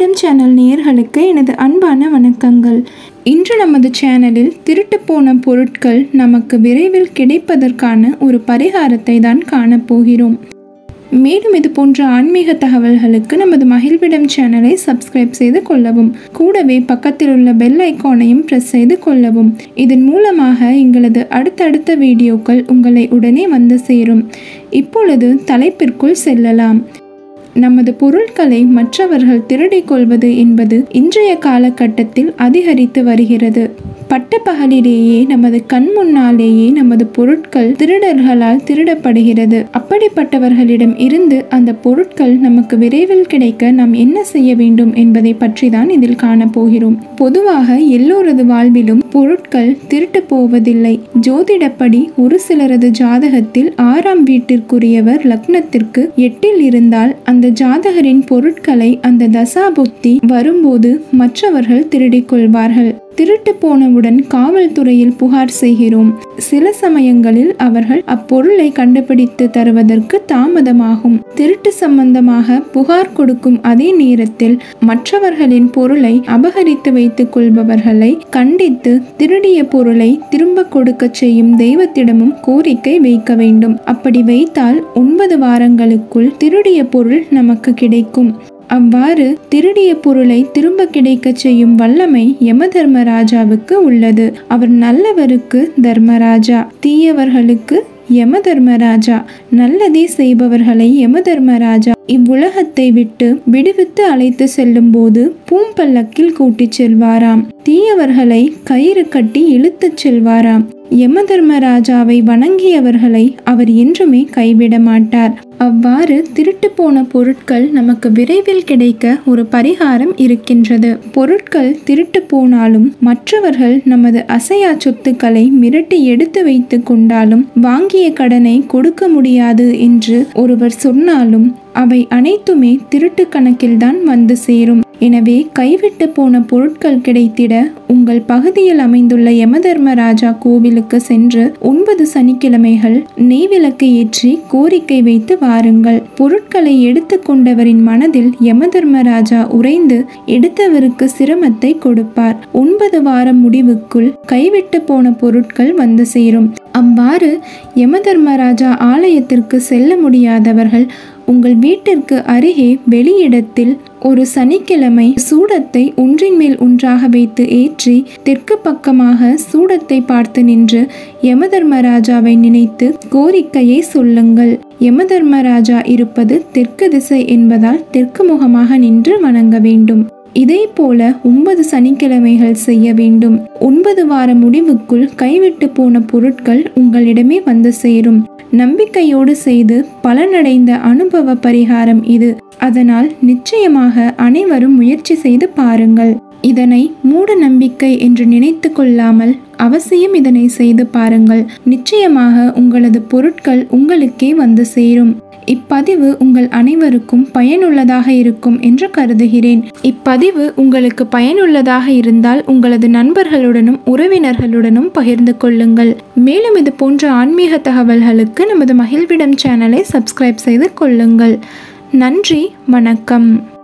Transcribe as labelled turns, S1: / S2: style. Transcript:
S1: மகிழ்விடம் channel நேயர்களுக்கு எனது அன்பான வணக்கங்கள். இன்று நமது சேனலில் திருட்டு போன பொருட்கள் நமக்கு விரைவில் கிடைப்பதற்கான ஒரு பரிகாரத்தை தான் காணப்போகிறோம். மேலும் இது போன்ற ஆன்மீக தகவல்களுக்கு நமது மகிழ்விடம் சேனலை சப்ஸ்கிரைப் செய்து கொள்ளவும், கூடவே பக்கத்தில் உள்ள பெல் ஐக்கானையும் பிரஸ் செய்து கொள்ளவும். இதன் மூலமாக எங்களது அடுத்தடுத்த வீடியோக்கள் உங்களை உடனே வந்து சேரும். இப்பொழுது தலைப்பிற்குள் செல்லலாம். நமது பொருட்களை மற்றவர்கள் திருடிக் கொள்வது என்பது இன்றைய காலகட்டத்தில் அதிகரித்து வருகிறது. பட்டப்பகலிலேயே நமது கண் முன்னாலேயே நமது பொருட்கள் திருடர்களால் திருடப்படுகிறது. அப்படிப்பட்டவர்களிடம் இருந்து அந்த பொருட்கள் நமக்கு விரைவில் கிடைக்க நாம் என்ன செய்ய வேண்டும் என்பதை பற்றி தான் இதில் காணப்போகிறோம். பொதுவாக எல்லோரது வாழ்விலும் பொருட்கள் திருட்டு போவதில்லை. ஜோதிடப்படி ஒரு சிலரது ஜாதகத்தில் 6ஆம் வீட்டிற்குரியவர் லக்னத்திற்கு 8இல் இருந்தால் அந்த ஜாதகரின் பொருட்களை அந்த தசாபுக்தி வரும்போது மற்றவர்கள் திருடிக் கொள்வார்கள். திருட்டு போனவுடன் காவல்துறையில் புகார் செய்கிறோம். சில சமயங்களில் அவர்கள் அப்பொருளை கண்டுபிடித்து தருவதற்கு தாமதமாகும். திருட்டு சம்பந்தமாக புகார் கொடுக்கும் அதே நேரத்தில் மற்றவர்களின் பொருளை அபகரித்து வைத்துக் கொள்பவர்களை கண்டித்து திருடிய பொருளை திரும்ப கொடுக்க செய்யும் தெய்வத்திடமும் கோரிக்கை வைக்க வேண்டும். அப்படி வைத்தால் 9 வாரங்களுக்குள் திருடிய பொருள் நமக்கு கிடைக்கும். அவ்வாறு திருடிய பொருளை திரும்ப கிடைக்க செய்யும் வல்லமை யமதர்மராஜாவுக்கு உள்ளது. அவர் நல்லவருக்கு தர்மராஜா, தீயவர்களுக்கு யமதர்மராஜா. நல்லதே செய்பவர்களை யமதர்மராஜா இவ்வுலகத்தை விட்டு விடுவித்து அழைத்து செல்லும் போது பூம்பல்லக்கில் கூட்டிச் செல்வாராம். தீயவர்களை கயிறு கட்டி இழுத்துச் செல்வாராம். யமதர்மராஜாவை வணங்கியவர்களை அவர் என்றுமே கைவிட மாட்டார். அவ்வாறு திருட்டு போன பொருட்கள் நமக்கு விரைவில் கிடைக்க ஒரு பரிகாரம் இருக்கின்றது. பொருட்கள் திருட்டு போனாலும் மற்றவர்கள் நமது அசையா சொத்துக்களை மிரட்டி எடுத்து வைத்து கொண்டாலும் வாங்கிய கடனை கொடுக்க முடியாது என்று ஒருவர் சொன்னாலும் அவை அனைத்துமே திருட்டு கணக்கில்தான் வந்து சேரும். எனவே கைவிட்டு போன பொருட்கள் கிடைத்திட உங்கள் பகுதியில் அமைந்துள்ள யமதர்மராஜா கோவிலுக்கு சென்று 9 சனிக்கிழமைகள் நெய்விளக்கு ஏற்றி கோரிக்கை வைத்து வாருங்கள். பொருட்களை எடுத்து கொண்டவரின் மனதில் யமதர்மராஜா உறைந்து எடுத்தவருக்கு சிரமத்தை கொடுப்பார். 9 வாரம் முடிவுக்குள் கைவிட்டு போன பொருட்கள் வந்து சேரும். அவ்வாறு யமதர்மராஜா ஆலயத்திற்கு செல்ல முடியாதவர்கள் உங்கள் வீட்டிற்கு அருகே வெளியிடத்தில் ஒரு சனிக்கிழமை சூடத்தை ஒன்றின் மேல் ஒன்றாக வைத்து ஏற்றி தெற்கு பக்கமாக சூடத்தை பார்த்து நின்று யமதர்மராஜாவை நினைத்து கோரிக்கையை சொல்லுங்கள். யமதர்மராஜா இருப்பது தெற்கு திசை என்பதால் தெற்கு முகமாக நின்று வணங்க வேண்டும். இதே போல 9 சனிக்கிழமைகள் செய்ய வேண்டும். 9 வார முடிவுக்குள் கைவிட்டு போன பொருட்கள் உங்களிடமே வந்து சேரும். நம்பிக்கையோடு செய்து பலனடைந்த அனுபவ பரிகாரம் இது. அதனால் நிச்சயமாக அனைவரும் முயற்சி செய்து பாருங்கள். இதனை மூட நம்பிக்கை என்று நினைத்து கொள்ளாமல் அவசியம் இதனை செய்து பாருங்கள். நிச்சயமாக உங்களது பொருட்கள் உங்களுக்கே வந்து சேரும். இப்பதிவு உங்கள் அனைவருக்கும் பயனுள்ளதாக இருக்கும் என்று கருதுகிறேன். இப்பதிவு உங்களுக்கு பயனுள்ளதாக இருந்தால் உங்களது நண்பர்களுடனும் உறவினர்களுடனும் பகிர்ந்து கொள்ளுங்கள். மேலும் இது போன்ற ஆன்மீக தகவல்களுக்கு நமது மகிழ்விடம் சேனலை சப்ஸ்கிரைப் செய்து கொள்ளுங்கள். நன்றி, வணக்கம்.